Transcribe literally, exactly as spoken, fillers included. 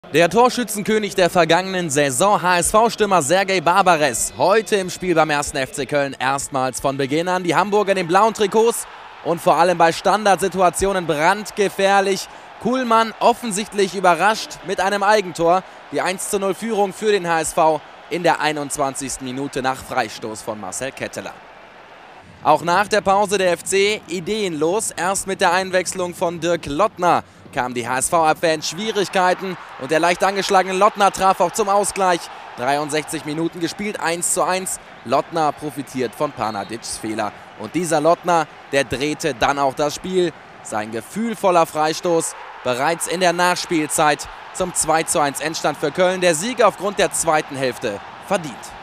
Der Torschützenkönig der vergangenen Saison, H S V-Stürmer Sergej Barbares, heute im Spiel beim ersten F C Köln erstmals von Beginn an. Die Hamburger in den blauen Trikots und vor allem bei Standardsituationen brandgefährlich. Kuhlmann offensichtlich überrascht mit einem Eigentor. Die eins zu null Führung für den H S V in der einundzwanzigsten Minute nach Freistoß von Marcel Ketteler. Auch nach der Pause der F C ideenlos. Erst mit der Einwechslung von Dirk Lottner kamen die H S V-Abwehr in Schwierigkeiten und der leicht angeschlagene Lottner traf auch zum Ausgleich. dreiundsechzig Minuten gespielt, eins zu eins. Lottner profitiert von Panadics Fehler. Und dieser Lottner, der drehte dann auch das Spiel. Sein gefühlvoller Freistoß bereits in der Nachspielzeit zum zwei zu eins Endstand für Köln. Der Sieg aufgrund der zweiten Hälfte verdient.